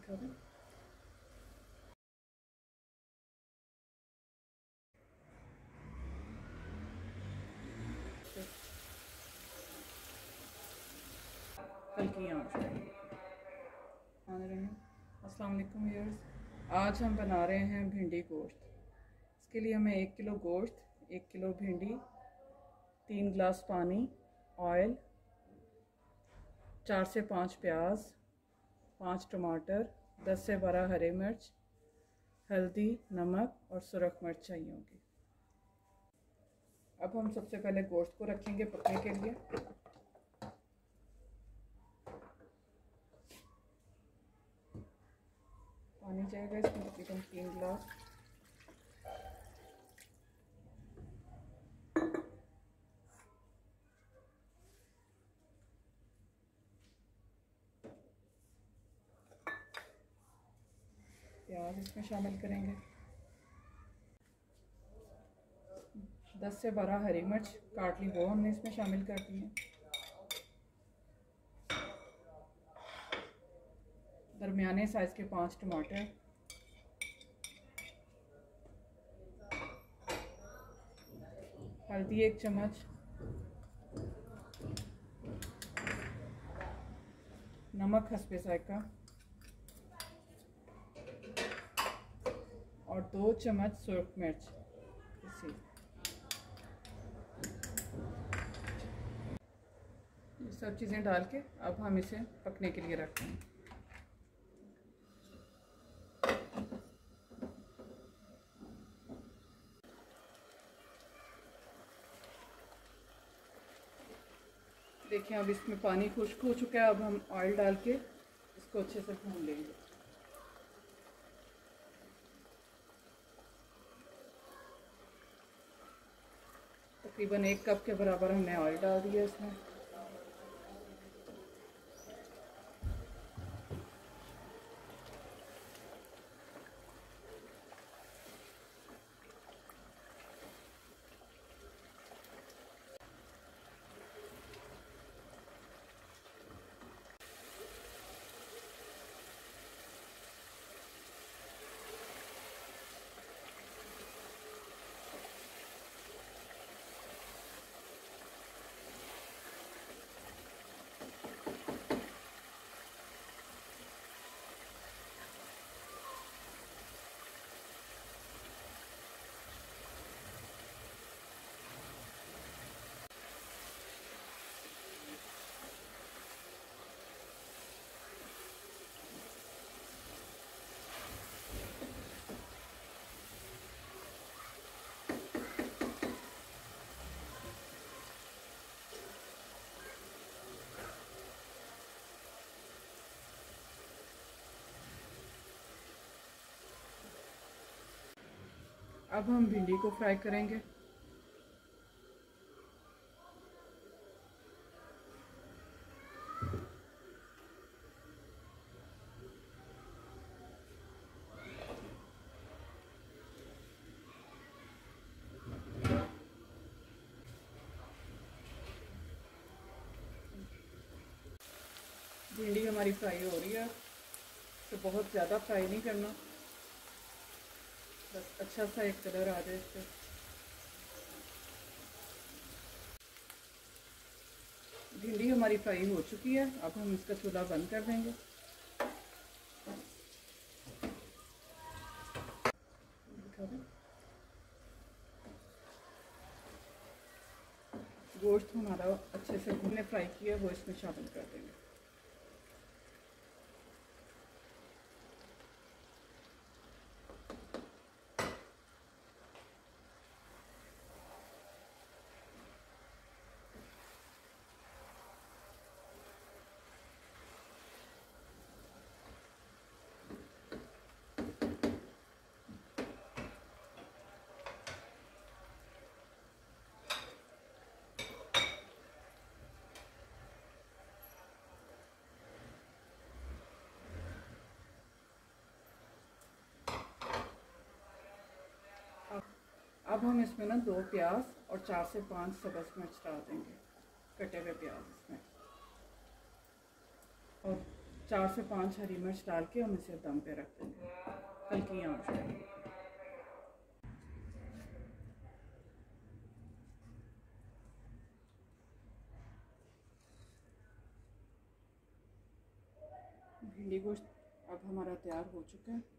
दिखा दें। हल्की आंच पे। अस्सलाम वालेकुम व्यूअर्स, आज हम बना रहे हैं भिंडी गोश्त। इसके लिए हमें 1 किलो गोश्त, 1 किलो भिंडी, 3 गिलास पानी, ऑयल, 4 से 5 प्याज, 5 टमाटर, 10 से 12 हरे मिर्च, हल्दी, नमक और सुरख मिर्च चाहिए होगी। अब हम सबसे पहले गोश्त को रखेंगे पकने के लिए। पानी जाएगा इसमें तकरीबन 3 गिलास। प्याज इसमें शामिल करेंगे। 10 से 12 हरी मिर्च काट ली, वो हमने इसमें शामिल कर दी है। दरमियाने साइज के 5 टमाटर, हल्दी 1 चम्मच, नमक हस्बे जायका और 2 चम्मच सुरख मिर्च। ये सब चीज़ें डाल के अब हम इसे पकने के लिए रखते हैं। देखिए अब इसमें पानी खुश्क हो चुका है। अब हम ऑयल डाल के इसको अच्छे से भून लेंगे। तकरीबन 1 कप के बराबर हमने ऑयल डाल दिया इसमें। अब हम भिंडी को फ्राई करेंगे। भिंडी हमारी फ्राई हो रही है, तो बहुत ज़्यादा फ्राई नहीं करना, बस अच्छा सा एक कलर आ जाए इस पर। भिंडी हमारी फ्राई हो चुकी है। अब हम इसका चूल्हा बंद कर देंगे। गोश्त हमारा अच्छे से हमने फ्राई किया, वो इसमें शामिल कर देंगे। अब हम इसमें ना 2 प्याज और 4 से 5 सब्ज़ मिर्च डाल देंगे, कटे हुए प्याज इसमें, और 4 से 5 हरी मिर्च डाल के हम इसे दम पे रख देंगे हल्की आंच पे। भिंडी गोश्त अब हमारा तैयार हो चुका है।